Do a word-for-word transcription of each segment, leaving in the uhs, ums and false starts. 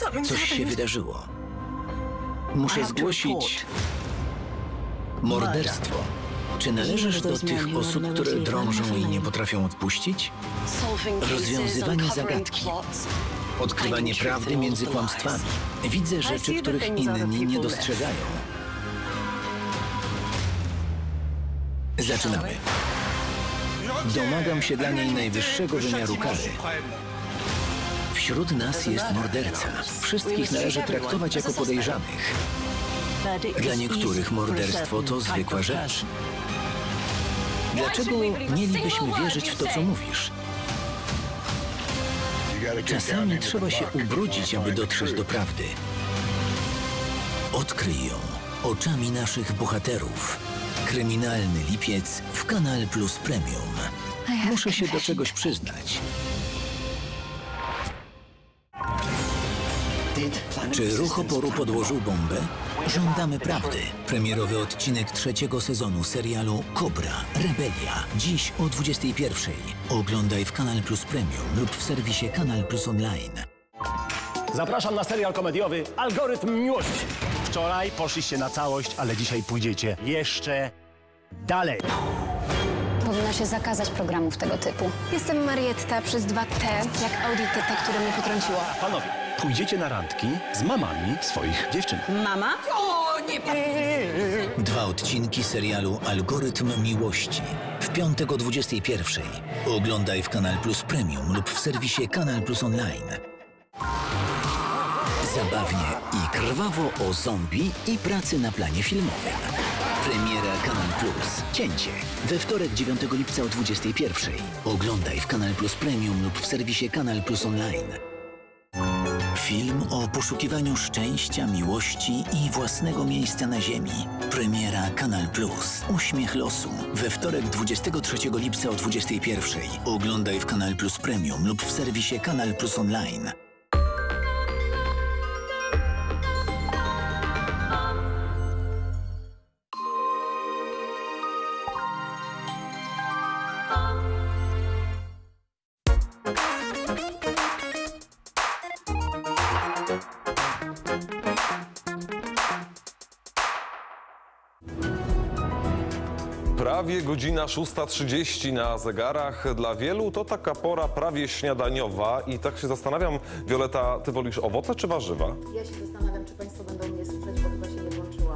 Coś się wydarzyło. Muszę zgłosić morderstwo. Czy należysz do tych osób, które drążą i nie potrafią odpuścić? Rozwiązywanie zagadki. Odkrywanie prawdy między kłamstwami. Widzę rzeczy, których inni nie dostrzegają. Zaczynamy. Domagam się dla niej najwyższego wymiaru kary. Wśród nas jest morderca. Wszystkich należy traktować jako podejrzanych. Dla niektórych morderstwo to zwykła rzecz. Dlaczego mielibyśmy wierzyć w to, co mówisz? Czasami trzeba się ubrudzić, aby dotrzeć do prawdy. Odkryj ją oczami naszych bohaterów. Kryminalny lipiec w Kanal Plus Premium. Muszę się do czegoś przyznać. Czy ruch oporu podłożył bombę? Żądamy prawdy. Premierowy odcinek trzeciego sezonu serialu Kobra Rebelia. Dziś o dwudziestej pierwszej. Oglądaj w Kanal Plus Premium lub w serwisie Kanal Plus Online. Zapraszam na serial komediowy Algorytm Miłości. Wczoraj poszliście na całość, ale dzisiaj pójdziecie jeszcze dalej. Powinno się zakazać programów tego typu. Jestem Marietta przez dwa T, jak Audi T T, które mnie potrąciło. Panowie, pójdziecie na randki z mamami swoich dziewczyn. Mama? O, nie pan... Dwa odcinki serialu Algorytm Miłości. W piątek o dwudziestej pierwszej. Oglądaj w Kanal Plus Premium lub w serwisie Kanal Plus Online. Zabawnie i krwawo o zombie i pracy na planie filmowym. Premiera Kanal Plus. Cięcie. We wtorek dziewiątego lipca o dwudziestej pierwszej. Oglądaj w Kanal Plus Premium lub w serwisie Kanal Plus Online. Film o poszukiwaniu szczęścia, miłości i własnego miejsca na ziemi. Premiera Kanal Plus. Uśmiech losu. We wtorek dwudziestego trzeciego lipca o dwudziestej pierwszej. Oglądaj w Kanal Plus Premium lub w serwisie Kanal Plus Online. Prawie godzina szósta trzydzieści na zegarach. Dla wielu to taka pora prawie śniadaniowa i tak się zastanawiam, Wioleta, ty wolisz owoce czy warzywa? Ja się zastanawiam, czy państwo będą mnie słyszeć, bo chyba się nie włączyłam.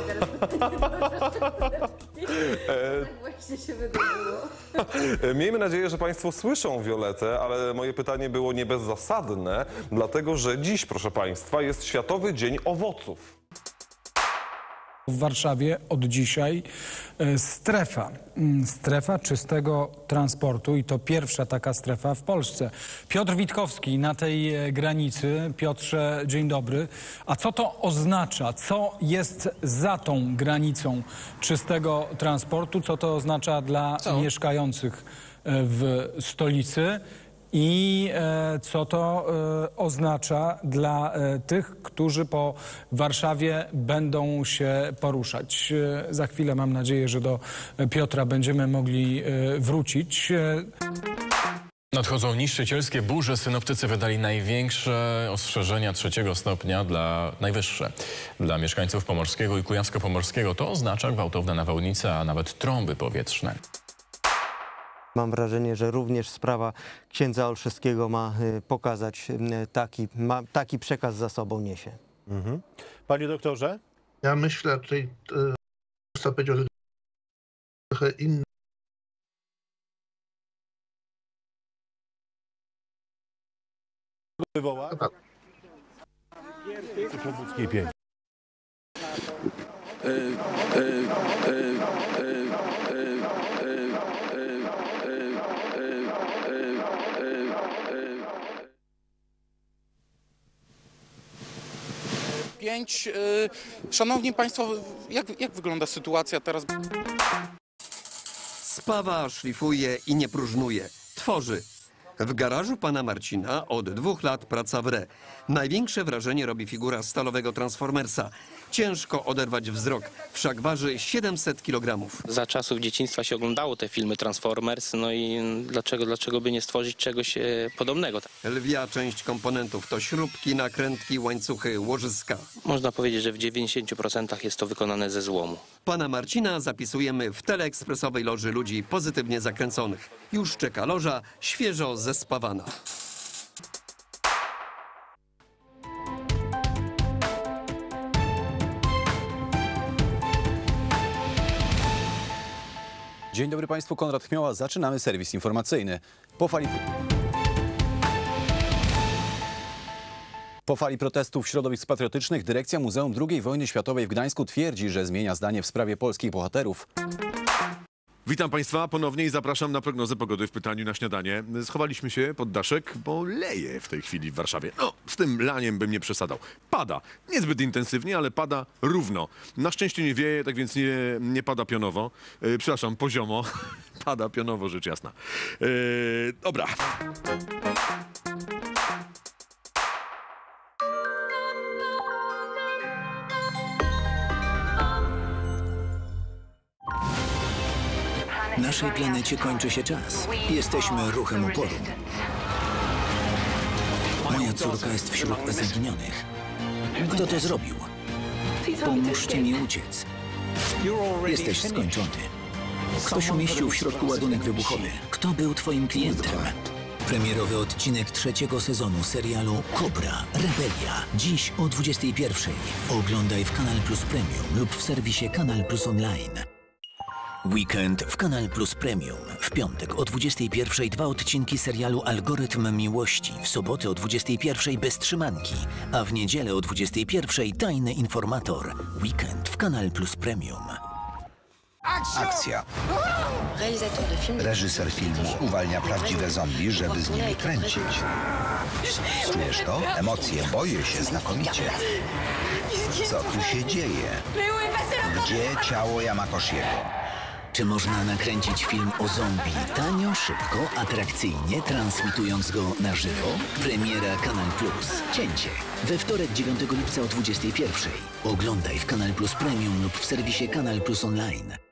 Tak właśnie się wydarzyło. Miejmy nadzieję, że państwo słyszą Violetę, ale moje pytanie było nie bezzasadne, dlatego że dziś, proszę państwa, jest Światowy Dzień Owoców. W Warszawie od dzisiaj strefa, strefa czystego transportu i to pierwsza taka strefa w Polsce. Piotr Witkowski na tej granicy. Piotrze, dzień dobry. A co to oznacza? Co jest za tą granicą czystego transportu? Co to oznacza dla co? mieszkających w stolicy? I e, co to e, oznacza dla e, tych, którzy po Warszawie będą się poruszać. E, za chwilę mam nadzieję, że do Piotra będziemy mogli e, wrócić. E... Nadchodzą niszczycielskie burze. Synoptycy wydali największe ostrzeżenia trzeciego stopnia, dla najwyższe dla mieszkańców Pomorskiego i Kujawsko-Pomorskiego. To oznacza gwałtowne nawałnice, a nawet trąby powietrzne. Mam wrażenie, że również sprawa księdza Olszewskiego ma pokazać taki, ma, taki przekaz za sobą niesie. Mhm. Panie doktorze? Ja myślę, tutaj e, powiedział trochę inny. Wywoła? Pobudskiej pięć. Pięć. Szanowni Państwo, jak, jak wygląda sytuacja teraz? Spawa, szlifuje i nie próżnuje. Tworzy. W garażu pana Marcina od dwóch lat praca w re. Największe wrażenie robi figura stalowego Transformersa. Ciężko oderwać wzrok, wszak waży siedemset kilogramów. Za czasów dzieciństwa się oglądało te filmy Transformers, no i dlaczego, dlaczego by nie stworzyć czegoś e, podobnego? Lwia część komponentów to śrubki, nakrętki, łańcuchy, łożyska. Można powiedzieć, że w dziewięćdziesięciu procentach jest to wykonane ze złomu. Pana Marcina zapisujemy w teleekspresowej loży ludzi pozytywnie zakręconych. Już czeka loża, świeżo zespawana. Dzień dobry Państwu, Konrad Chmioła. Zaczynamy serwis informacyjny. Po fali... Po fali protestów środowisk patriotycznych dyrekcja Muzeum drugiej Wojny Światowej w Gdańsku twierdzi, że zmienia zdanie w sprawie polskich bohaterów. Witam Państwa ponownie i zapraszam na prognozę pogody w pytaniu na śniadanie. Schowaliśmy się pod daszek, bo leje w tej chwili w Warszawie. No, z tym laniem bym nie przesadzał. Pada. Niezbyt intensywnie, ale pada równo. Na szczęście nie wieje, tak więc nie, nie pada pionowo. Yy, przepraszam, poziomo. Pada pionowo, rzecz jasna. Yy, dobra. Naszej planecie kończy się czas. Jesteśmy ruchem oporu. Moja córka jest wśród zaginionych. Kto to zrobił? Pomóżcie mi uciec. Jesteś skończony. Ktoś umieścił w środku ładunek wybuchowy. Kto był twoim klientem? Premierowy odcinek trzeciego sezonu serialu Kobra, Rebelia. Dziś o dwudziestej pierwszej. Oglądaj w Kanal Plus Premium lub w serwisie Kanal Plus Online. Weekend w Kanal Plus Premium. W piątek o dwudziestej pierwszej dwa odcinki serialu Algorytm Miłości. W sobotę o dwudziestej pierwszej Bez trzymanki. A w niedzielę o dwudziestej pierwszej Tajny Informator. Weekend w Kanal Plus Premium. Akcja. Reżyser filmu uwalnia prawdziwe zombie, żeby z nimi kręcić. Czujesz to? Emocje, boję się znakomicie. Co tu się dzieje? Gdzie ciało Yamakoshiego? Czy można nakręcić film o zombie tanio, szybko, atrakcyjnie, transmitując go na żywo? Premiera Kanal Plus. Cięcie. We wtorek dziewiątego lipca o dwudziestej pierwszej. Oglądaj w Kanal Plus Premium lub w serwisie Kanal Plus Online.